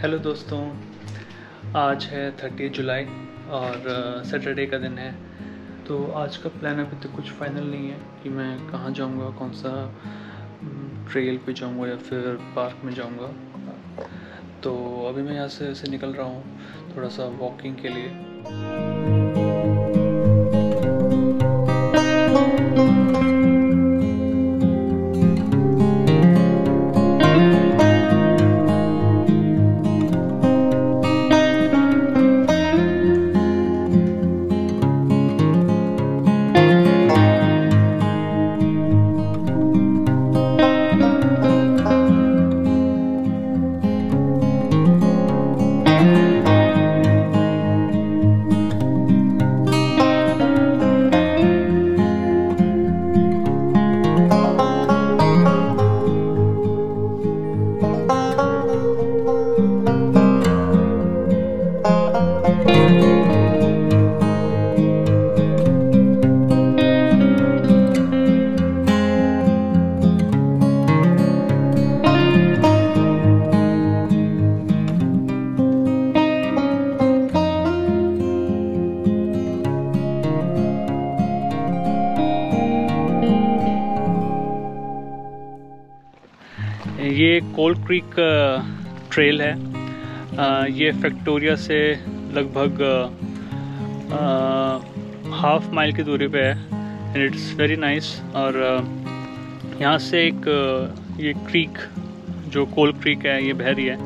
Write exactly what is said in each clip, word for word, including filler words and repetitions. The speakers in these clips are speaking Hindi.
हेलो दोस्तों, आज है थर्टी जुलाई और सैटरडे का दिन है। तो आज का प्लान अभी तक कुछ फाइनल नहीं है कि मैं कहाँ जाऊँगा, कौन सा ट्रेल पे जाऊँगा या फिर पार्क में जाऊँगा। तो अभी मैं यहाँ से ऐसे निकल रहा हूँ थोड़ा सा वॉकिंग के लिए। ये कोल क्रीक ट्रेल है। ये फैक्टोरिया से लगभग हाफ माइल की दूरी पे है एंड इट्स वेरी नाइस। और यहाँ से एक ये क्रीक जो कोल क्रीक है ये बह रही है।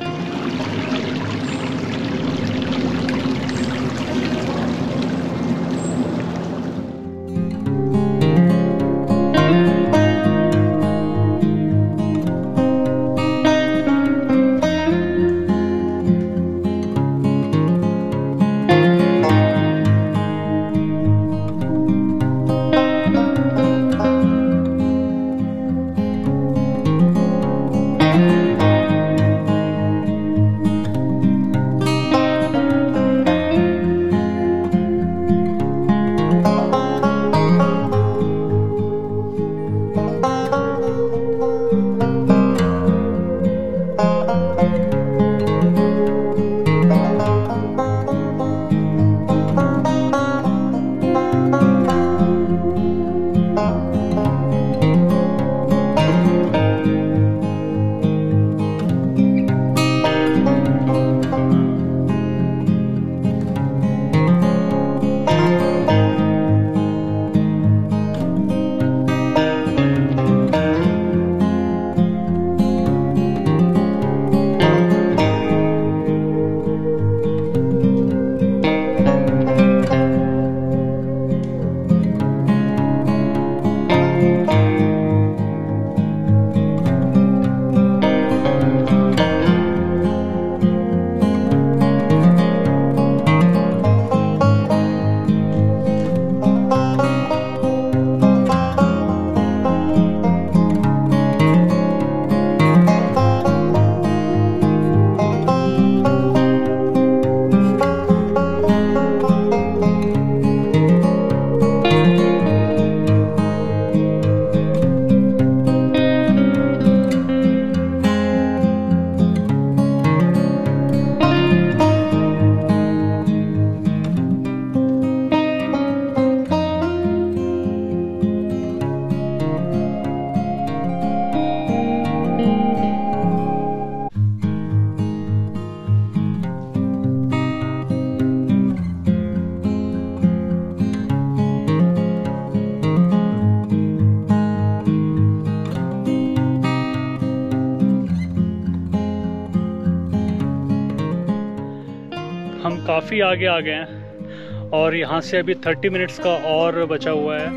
हम काफ़ी आगे आ गए हैं और यहाँ से अभी तीस मिनट्स का और बचा हुआ है।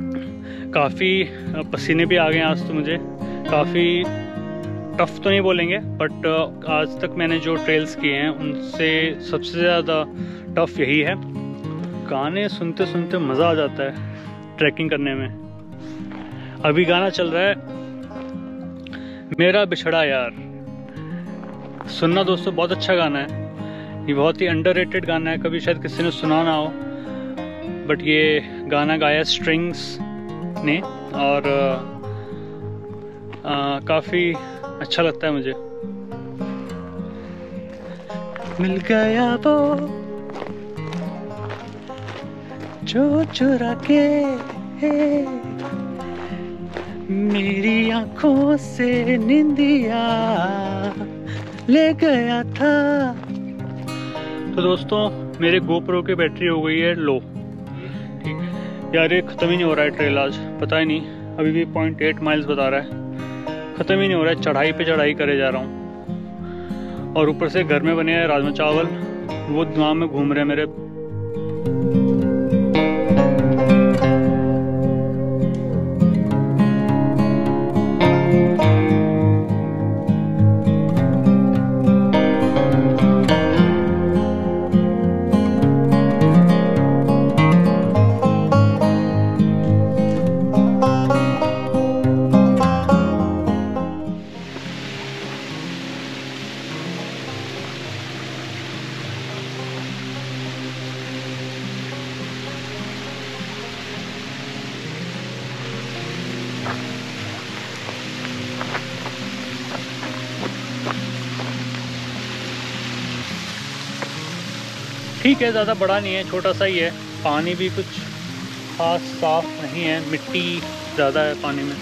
काफ़ी पसीने भी आ गए हैं आज तो मुझे। काफ़ी टफ़ तो नहीं बोलेंगे बट आज तक मैंने जो ट्रेल्स किए हैं उनसे सबसे ज़्यादा टफ़ यही है। गाने सुनते सुनते मज़ा आ जाता है ट्रैकिंग करने में। अभी गाना चल रहा है मेरा बिछड़ा यार। सुनना दोस्तों, बहुत अच्छा गाना है। ये बहुत ही अंडररेटेड गाना है, कभी शायद किसी ने सुना ना हो बट ये गाना गाया स्ट्रिंग्स ने और काफ़ी अच्छा लगता है मुझे। मिल गया वो जो चुरा के मेरी आंखों से निंदिया ले गया था। तो दोस्तों मेरे गोप्रो की बैटरी हो गई है लो। ठीक है यार, ये ख़त्म ही नहीं हो रहा है ट्रेल आज, पता ही नहीं, अभी भी पॉइंट एट माइल्स बता रहा है, ख़त्म ही नहीं हो रहा है, चढ़ाई पे चढ़ाई करे जा रहा हूँ। और ऊपर से घर में बने हैं राजमा चावल, वो दिमाग में घूम रहे हैं मेरे। ठीक है, ज़्यादा बड़ा नहीं है, छोटा सा ही है। पानी भी कुछ खास साफ नहीं है, मिट्टी ज़्यादा है पानी में।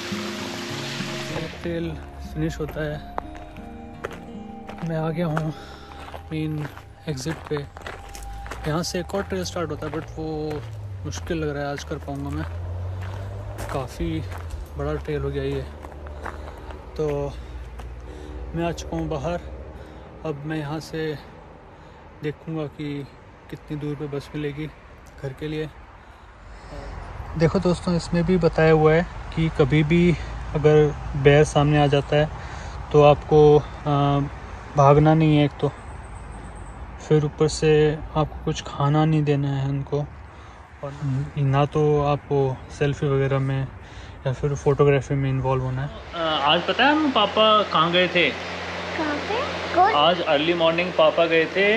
ट्रेल फिनिश होता है, मैं आ गया हूँ मेन एग्ज़िट पे। यहाँ से एक और ट्रेल स्टार्ट होता है, बट वो मुश्किल लग रहा है आज कर पाऊँगा मैं, काफ़ी बड़ा ट्रेल हो गया ये। तो मैं आ चुका हूँ बाहर, अब मैं यहाँ से देखूंगा कि कितनी दूर पे बस मिलेगी घर के लिए। देखो दोस्तों, इसमें भी बताया हुआ है कि कभी भी अगर बेर सामने आ जाता है तो आपको आ, भागना नहीं है एक तो, फिर ऊपर से आपको कुछ खाना नहीं देना है उनको, और ना तो आपको सेल्फी वगैरह में या फिर फोटोग्राफी में इन्वॉल्व होना है। आज पता है हम पापा कहाँ गए थे? कहाँ पे? आज अर्ली मॉर्निंग पापा गए थे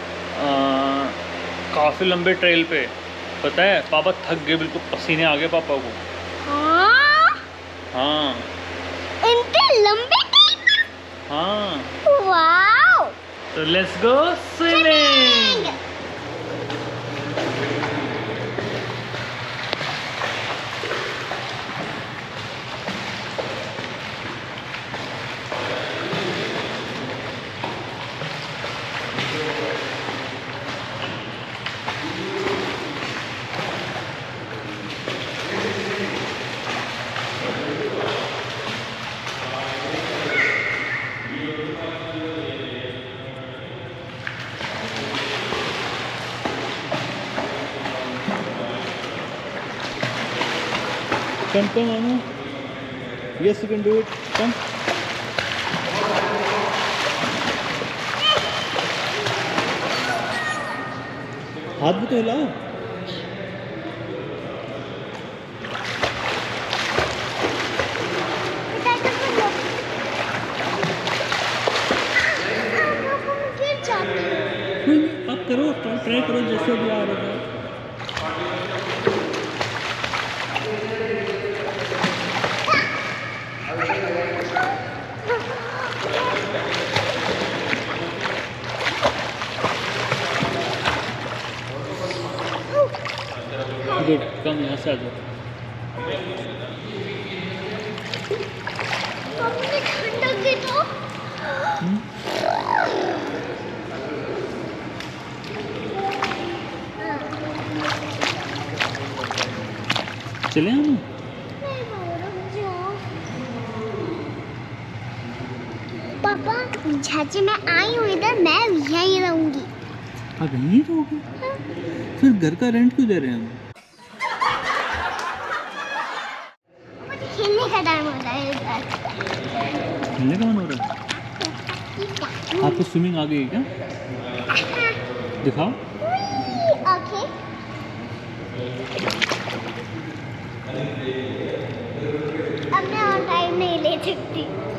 काफ़ी लंबे ट्रेल पे। पता है पापा थक गए, बिल्कुल पसीने आ गए पापा को। हाँ हाँ इतने लंबे ट्रेल? हाँ वाओ। तो let's go swimming. Come, come, Anu. Yes, you can do it. Come. हाथ भी तो हिलाओ। आप करो, ट्राई करो जैसे भी आ रहा है। गुड, कम यहाँ से आ जाओ। चले हम पापा, झाजी मैं आई हूँ इधर, मैं यहीं रहूंगी। आप यहीं रहोगे? हाँ। फिर घर का रेंट क्यों दे रहे हैं हम? खेलने का टाइम हो रहा है इधर। खेलने का मन हो रहा है? आपको स्विमिंग आ गई है क्या? दिखाओ। ओके। अब मैं और टाइम नहीं ले सकती।